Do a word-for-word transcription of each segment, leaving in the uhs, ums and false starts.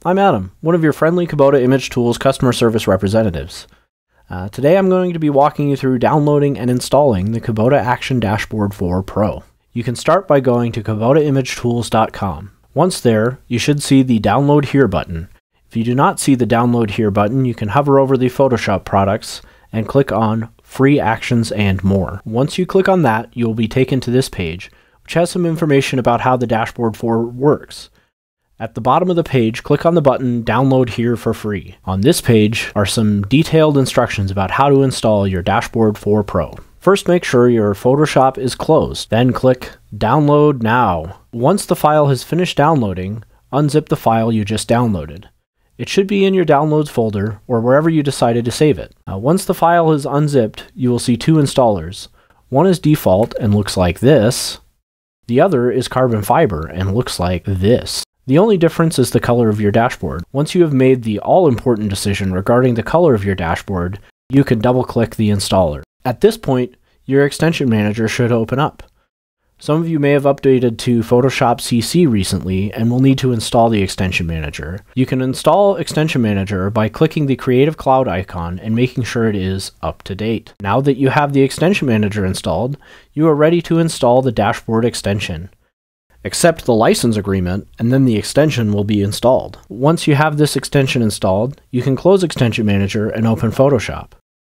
I'm Adam, one of your friendly Kubota Image Tools customer service representatives. Uh, today I'm going to be walking you through downloading and installing the Kubota Action Dashboard four Pro. You can start by going to kubota image tools dot com. Once there, you should see the Download Here button. If you do not see the Download Here button, you can hover over the Photoshop products and click on Free Actions and More. Once you click on that, you will be taken to this page, which has some information about how the Dashboard four works. At the bottom of the page, click on the button Download Here for free. On this page are some detailed instructions about how to install your Dashboard four Pro. First, make sure your Photoshop is closed. Then click Download Now. Once the file has finished downloading, unzip the file you just downloaded. It should be in your Downloads folder or wherever you decided to save it. Uh, once the file is unzipped, you will see two installers. One is default and looks like this. The other is carbon fiber and looks like this. The only difference is the color of your dashboard. Once you have made the all-important decision regarding the color of your dashboard, you can double-click the installer. At this point, your extension manager should open up. Some of you may have updated to Photoshop C C recently and will need to install the extension manager. You can install extension manager by clicking the Creative Cloud icon and making sure it is up to date. Now that you have the extension manager installed, you are ready to install the dashboard extension. Accept the license agreement and then the extension will be installed. Once you have this extension installed, you can close Extension Manager and open Photoshop.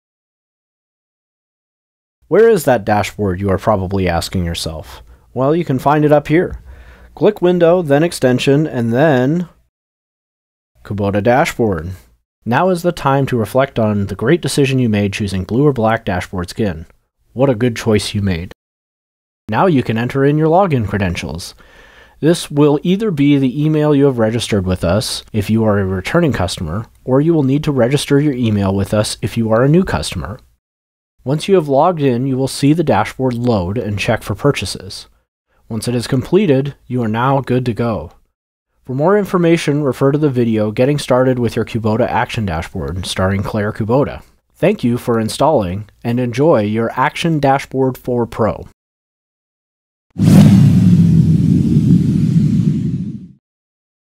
Where is that dashboard, you are probably asking yourself? Well, you can find it up here. Click Window, then Extension, and then Kubota Dashboard. Now is the time to reflect on the great decision you made choosing blue or black dashboard skin. What a good choice you made. Now you can enter in your login credentials. This will either be the email you have registered with us if you are a returning customer, or you will need to register your email with us if you are a new customer. Once you have logged in, you will see the dashboard load and check for purchases. Once it is completed, you are now good to go. For more information, refer to the video Getting Started with Your Kubota Action Dashboard starring Claire Kubota. Thank you for installing and enjoy your Action Dashboard four Pro.